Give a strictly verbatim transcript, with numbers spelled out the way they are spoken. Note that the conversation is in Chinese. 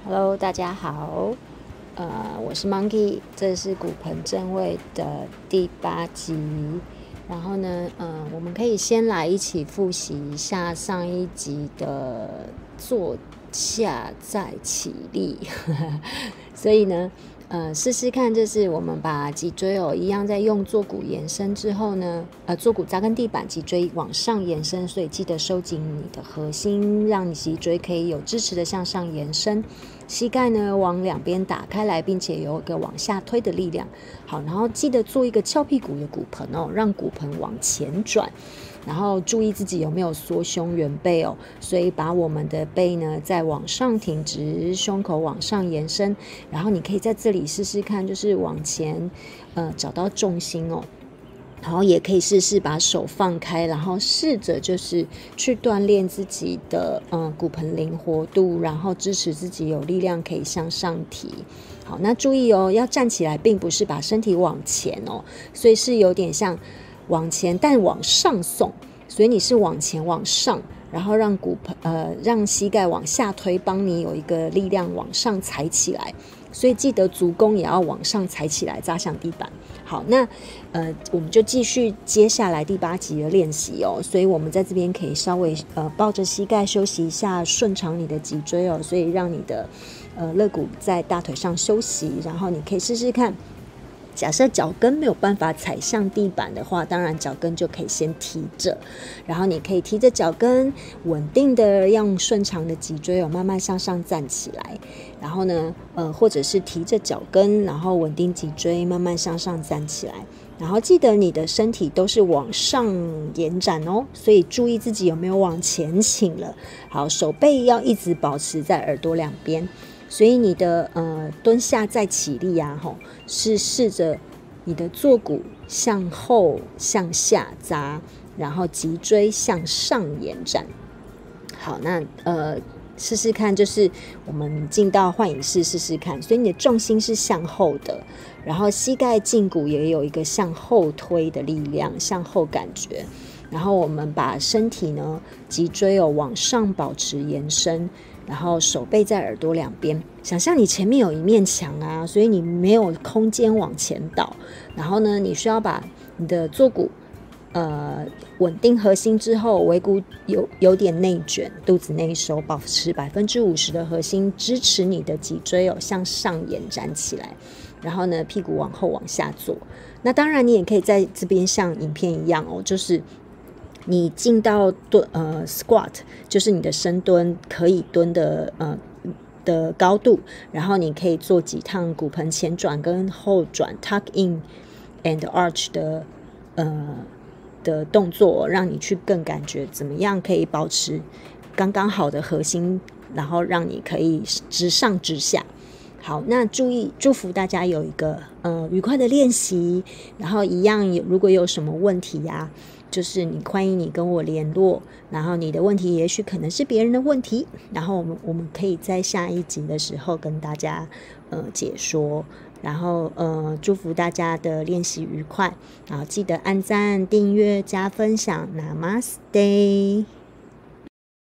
Hello，大家好，呃，我是 Monkey，这是骨盆正位的第八集。然后呢，呃，我们可以先来一起复习一下上一集的坐下再起立。所以呢，呃，试试看，就是我们把脊椎哦一样在用坐骨延伸之后呢，呃，坐骨扎根地板，脊椎往上延伸，所以记得收紧你的核心，让你脊椎可以有支持的向上延伸。膝盖呢往两边打开来，并且有一个往下推的力量。好，然后记得做一个翘屁股的骨盆哦，让骨盆往前转。然后注意自己有没有缩胸圆背哦，所以把我们的背呢再往上挺直，胸口往上延伸。然后你可以在这里试试看，就是往前呃找到重心哦。然后也可以试试把手放开，然后试着就是去锻炼自己的嗯骨盆灵活度，然后支持自己有力量可以向上提。好，那注意哦，要站起来并不是把身体往前哦，所以是有点像往前但往上送，所以你是往前往上，然后让骨盆呃让膝盖往下推，帮你有一个力量往上踩起来。所以记得足弓也要往上踩起来，扎向地板。好，那呃，我们就继续接下来第八集的练习哦。所以我们在这边可以稍微呃抱着膝盖休息一下，顺长你的脊椎哦，所以让你的呃肋骨在大腿上休息。然后你可以试试看。假设脚跟没有办法踩向地板的话，当然脚跟就可以先提着，然后你可以提着脚跟，稳定的用顺长的脊椎哦，慢慢向上站起来。然后呢，呃，或者是提着脚跟，然后稳定脊椎，慢慢向上站起来。然后记得你的身体都是往上延展哦，所以注意自己有没有往前倾了。好，手背要一直保持在耳朵两边。所以你的呃蹲下再起立啊，吼，是试着你的坐骨向后向下扎，然后脊椎向上延展。好，那呃试试看，就是我们进到幻影式试试看。所以你的重心是向后的，然后膝盖胫骨也有一个向后推的力量，向后感觉。然后我们把身体呢脊椎哦往上保持延伸。然后手背在耳朵两边，想象你前面有一面墙啊，所以你没有空间往前倒。然后呢，你需要把你的坐骨呃稳定核心之后，尾骨有有点内卷，肚子内收，保持百分之五十的核心，支持你的脊椎哦向上延展起来。然后呢，屁股往后往下坐。那当然，你也可以在这边像影片一样哦，就是。你进到蹲呃 squat， 就是你的深蹲可以蹲的呃的高度，然后你可以做几趟骨盆前转跟后转 tuck in and arch 的呃的动作，让你去更感觉怎么样可以保持刚刚好的核心，然后让你可以直上直下。好，那注意祝福大家有一个呃愉快的练习，然后一样如果有什么问题呀、啊。就是你欢迎你跟我联络，然后你的问题也许可能是别人的问题，然后我们我们可以在下一集的时候跟大家呃解说，然后呃祝福大家的练习愉快，然后记得按赞、订阅、加分享 ，Namaste。